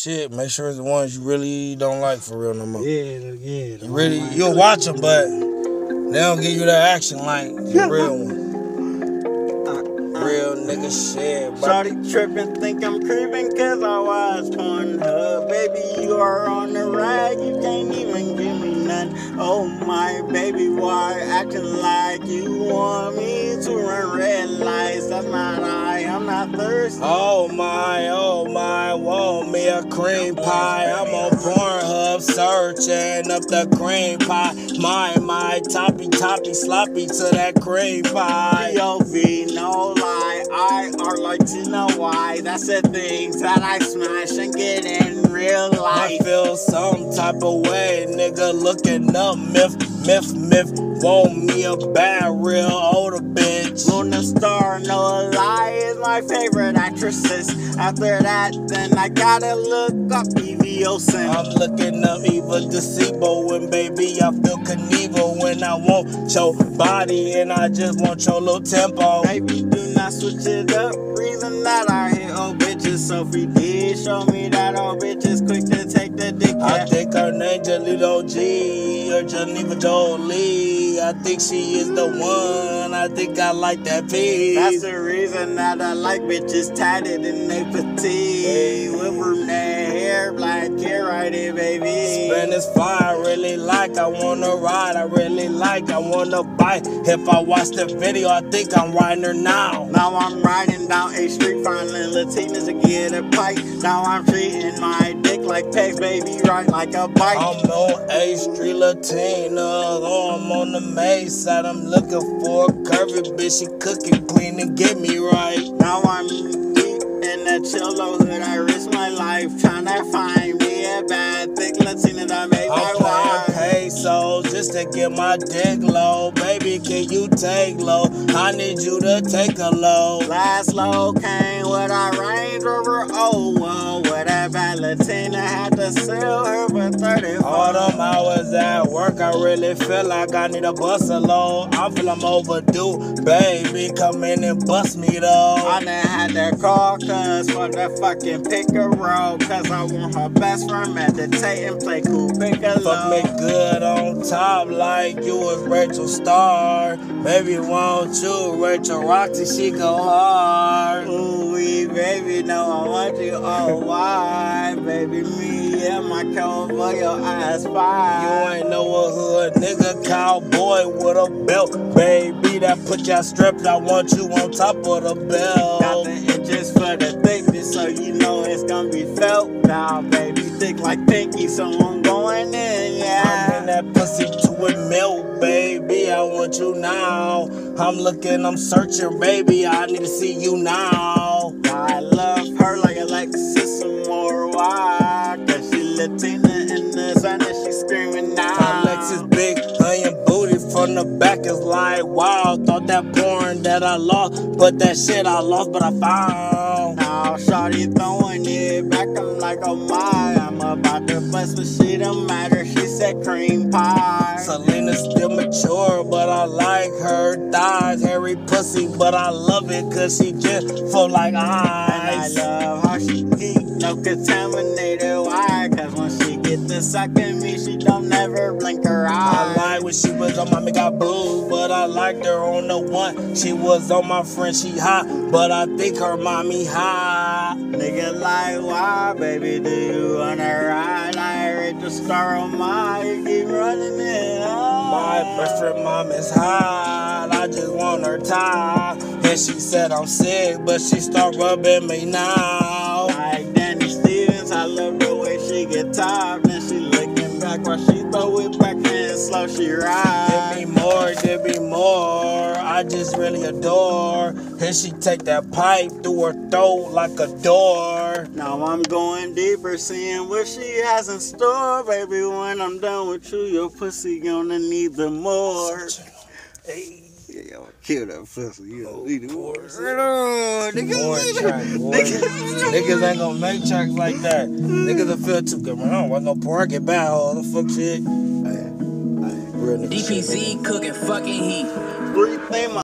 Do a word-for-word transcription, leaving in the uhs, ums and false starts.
shit, make sure it's the ones you really don't like for real no more. Yeah, yeah. You really, you'll watch them, but they don't give you that action like the real one. Real nigga shit, bro. Shawty trippin', think I'm creepin' cause I watch Pornhub. Baby, you are on the rag, you can't even give me none. Oh my baby, why acting like you want me to run red lights? That's not I, I'm not thirsty. Oh my, oh my, want me a cream pie. I'm on Pornhub searching up the cream pie. My, my, toppy, toppy, sloppy to that cream pie. P O V, no lie, I are like to know why. That's the things that I smash and get in real life. I feel some type of way, nigga looking up myth, myth, myth. Want me a bad, real older bitch. Luna Star, no lie, is my favorite actresses. After that, then I gotta look up Evie Olsen. I'm looking up Eva DeCebo, and baby, I feel Knievel when I want your body and I just want your little tempo. Baby, do not switch it up. Reason that I hit old bitches. Sophie did show me that old bitches quick to take the dick. I think her name Jalilo G or Geneva Jolie. I think she is the one. I think I like that piece. That's the reason that I like bitches tatted in they petite. With brunette hair, black hair, right here, baby. Spanish fire, I really like. I wanna ride, I really like. I wanna bite. If I watch the video, I think I'm riding her now. Now I'm riding down a street, finding Latinas to get a pipe. Now I'm treating my dick like pegs, baby, right like a bike. I'm on A Street Latina, oh, I'm on the Maze side. I'm looking for a curvy bitch. She cooking clean and get me right. Now I'm deep in the chillo hood. I risk my life trying to find me a bad thick Latina that make my I'm wife. playing pesos just to get my dick low. Baby, can you take low? I need you to take a low. Last low came with a Range Rover. Oh, well, with that bad Latina, had to sell her for thirty-four. All them hours at work, I really feel like I need a bus alone. I feel I'm overdue. Baby, come in and bust me though. I done had that call cuz for the fucking pick a roll. Cause I want her best friend meditate and play cool piccolo. Fuck me good on top like you was Rachel Starr. Baby, won't you? Rachel Roxy, she go hard. Ooh, wee, baby, no, I want you. Oh, why? Baby, me and my cold for your eyes fire. You ain't know a hood nigga, cowboy with a belt. Baby, that put y'all strapped. I want you on top of the belt. Got the inches for the thickness, so you know it's gonna be felt. Now, baby, thick like pinky, so I'm going in, yeah. I'm in that pussy to a milk, baby. I want you now. I'm looking, I'm searching, baby. I need to see you now. I love her like Alexis some more. Why? Cause she Latina in the sun and she screaming now. Alexis big, onion booty from the back is like wow. Thought that porn that I lost, but that shit I lost, but I found. Now shawty throwing it back, I'm like, oh my, I'm about to bust, but she don't matter, she said cream pie. Selena's still mature, but I like her thighs. Hairy pussy, but I love it cause she just full like eyes. And I love how she keep no contaminated, why? Cause when she get to sucking me, she don't never blink her I eyes. like when she was on mommy got boo, but I liked her on the one. She was on my friend, she hot, but I think her mommy hot. Nigga like, why, baby, do you wanna ride? I rate the star on my, you keep running it up. My best friend mom is hot, I just want her tie. And she said I'm sick, but she start rubbing me now. Like Danny Stevens, I love the way she get top. Then she looking back while she throw it back and slow she ride. Give me more, give me more, I just really adore. And she take that pipe through her throat like a door. Now I'm going deeper, seeing what she has in store. Baby, when I'm done with you, your pussy gonna need the more. Hey. Yeah, yo, kill that pussy. You know, need the more. More track, boy. Niggas ain't gonna make tracks like that. Niggas will feel too good. Man, I don't want no porn, get bad, all the fuck shit. Real nigga D P C shit, cooking fucking heat. Three things.